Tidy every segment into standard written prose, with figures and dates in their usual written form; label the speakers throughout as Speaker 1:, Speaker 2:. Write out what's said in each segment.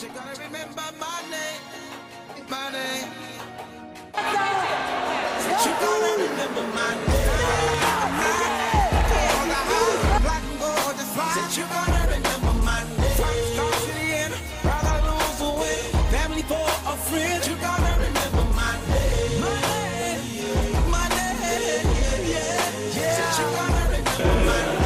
Speaker 1: You gotta remember my name, my name. You gotta remember my name. All the high, black and gold, just fine. You gotta remember my name. Start to the end, rather lose or win. Family for a friend. You gotta remember my name. My name, my name, yeah, yeah. You gotta remember my name.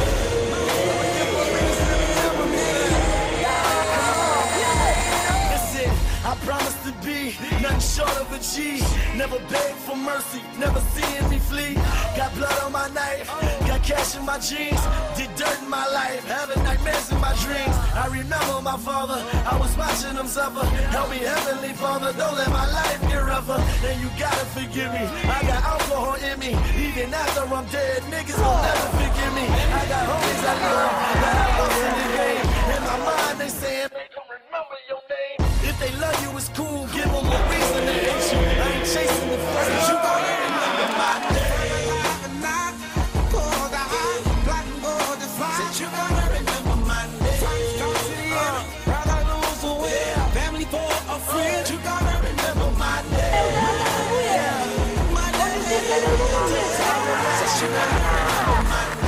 Speaker 2: I promise to be nothing short of a G. Never beg for mercy, never seeing me flee. Got blood on my knife, got cash in my jeans. Did dirt in my life, having nightmares in my dreams. I remember my father, I was watching him suffer. Help me, Heavenly Father, don't let my life get rougher. And you gotta forgive me, I got alcohol in me. Even after I'm dead, niggas gon' never forgive me. I got homies I love, that I lost in the game. In my mind they saying, they don't remember your name. If they love you, it's cool, give them a reason to hate you. I ain't chasing the fame.
Speaker 1: You gotta remember my name. Pour the high, black and gold, just fine. You gotta remember my name. Start to the end, rather lose or win. Family for a friend. You gotta remember my name. My name. You gotta remember my name.